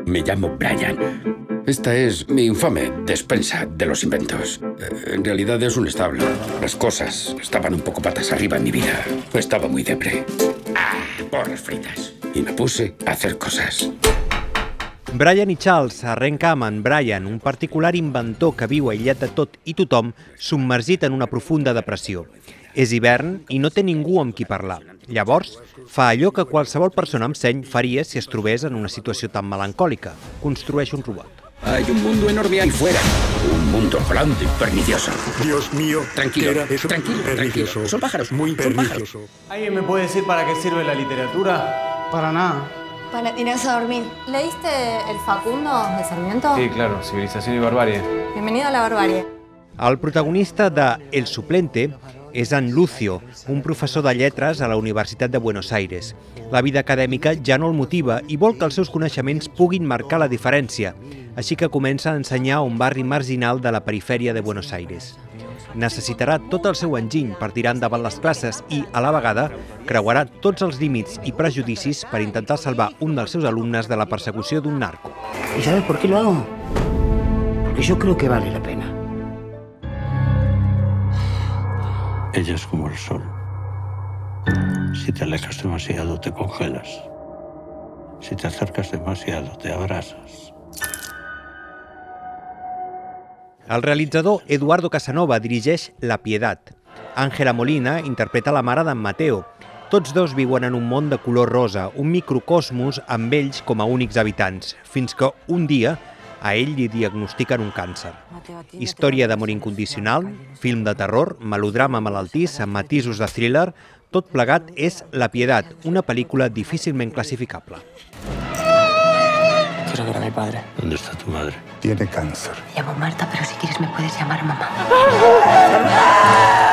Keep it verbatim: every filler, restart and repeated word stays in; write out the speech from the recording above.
Me llamo Brian. Esta es mi infame despensa de los inventos. En realidad es un establo. Las cosas estaban un poco patas arriba en mi vida. Estaba muy depre. Ah, porras fritas. Y me puse a hacer cosas. Brian i Charles arrenca amb en Brian, un particular inventor que viu aïllat de tot i tothom, submergit en una profunda depressió. És hivern i no té ningú amb qui parlar. Llavors, fa allò que qualsevol persona amb seny faria si es trobés en una situació tan melancòlica. Construeix un robot. Hay un mundo enorme ahí fuera. Un mundo grande y pernicioso. Dios mío, Tranquilo, ¿qué era eso? tranquilo, Pernicioso. tranquilo. Son pájaros, Muy son pájaros. pernicioso. ¿Alguien me puede decir para qué sirve la literatura? Para nada. Para tirarse a dormir. ¿Leíste El Facundo de Sarmiento? Sí, claro, Civilización y Barbarie. Bienvenido a la barbarie. El protagonista de El Suplente és en Lucio, un professor de lletres a la Universitat de Buenos Aires. La vida acadèmica ja no el motiva i vol que els seus coneixements puguin marcar la diferència, així que comença a ensenyar a un barri marginal de la perifèria de Buenos Aires. Necessitarà tot el seu enginy per tirar endavant les classes i, a la vegada, creuarà tots els límits i prejudicis per intentar salvar un dels seus alumnes de la persecució d'un narco. ¿Y sabes por qué lo hago? Porque yo creo que vale la pena. Ella es como el sol. Si te alejas demasiado, te congelas. Si te acercas demasiado, te abrasas. El realitzador Eduardo Casanova dirigeix La Piedad. Ángela Molina interpreta la mare d'en Mateo. Tots dos viuen en un món de color rosa, un microcosmos amb ells com a únics habitants, fins que un dia a ell li diagnostiquen un càncer. Història d'amor incondicional, film de terror, melodrama malaltís amb matisos de thriller, tot plegat és La Piedad, una pel·lícula difícilment classificable. Quiero ver a mi padre. ¿Dónde está tu madre? Tiene cáncer. Me llamo Marta, pero si quieres me puedes llamar mamá.